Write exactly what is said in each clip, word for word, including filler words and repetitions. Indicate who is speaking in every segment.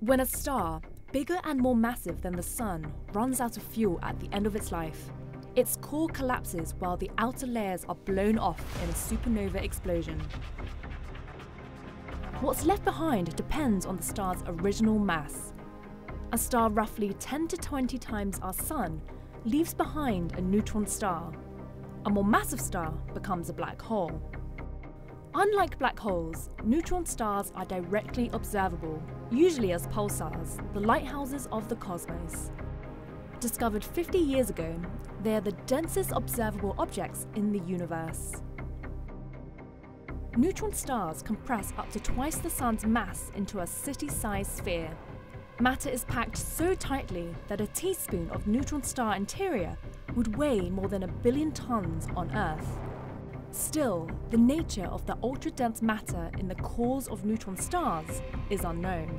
Speaker 1: When a star, bigger and more massive than the Sun, runs out of fuel at the end of its life, its core collapses while the outer layers are blown off in a supernova explosion. What's left behind depends on the star's original mass. A star roughly ten to twenty times our Sun leaves behind a neutron star. A more massive star becomes a black hole. Unlike black holes, neutron stars are directly observable, usually as pulsars, the lighthouses of the cosmos. Discovered fifty years ago, they are the densest observable objects in the universe. Neutron stars compress up to twice the Sun's mass into a city-sized sphere. Matter is packed so tightly that a teaspoon of neutron star interior would weigh more than a billion tons on Earth. Still, the nature of the ultra-dense matter in the cores of neutron stars is unknown.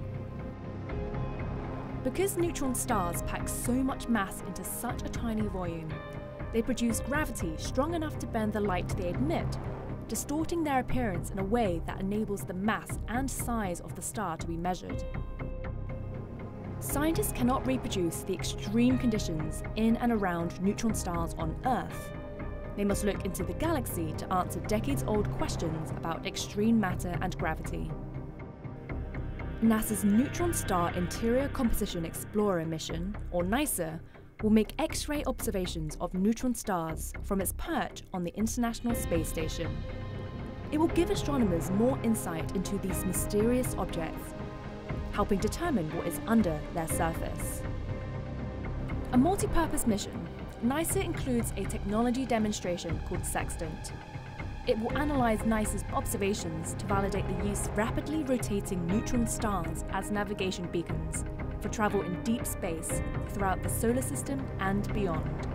Speaker 1: Because neutron stars pack so much mass into such a tiny volume, they produce gravity strong enough to bend the light they emit, distorting their appearance in a way that enables the mass and size of the star to be measured. Scientists cannot reproduce the extreme conditions in and around neutron stars on Earth. They must look into the galaxy to answer decades-old questions about extreme matter and gravity. NASA's Neutron Star Interior Composition Explorer mission, or NISA, will make X-ray observations of neutron stars from its perch on the International Space Station. It will give astronomers more insight into these mysterious objects, helping determine what is under their surface. A multi-purpose mission, NISA includes a technology demonstration called SEXTANT. It will analyze NISA's observations to validate the use of rapidly rotating neutron stars as navigation beacons for travel in deep space throughout the solar system and beyond.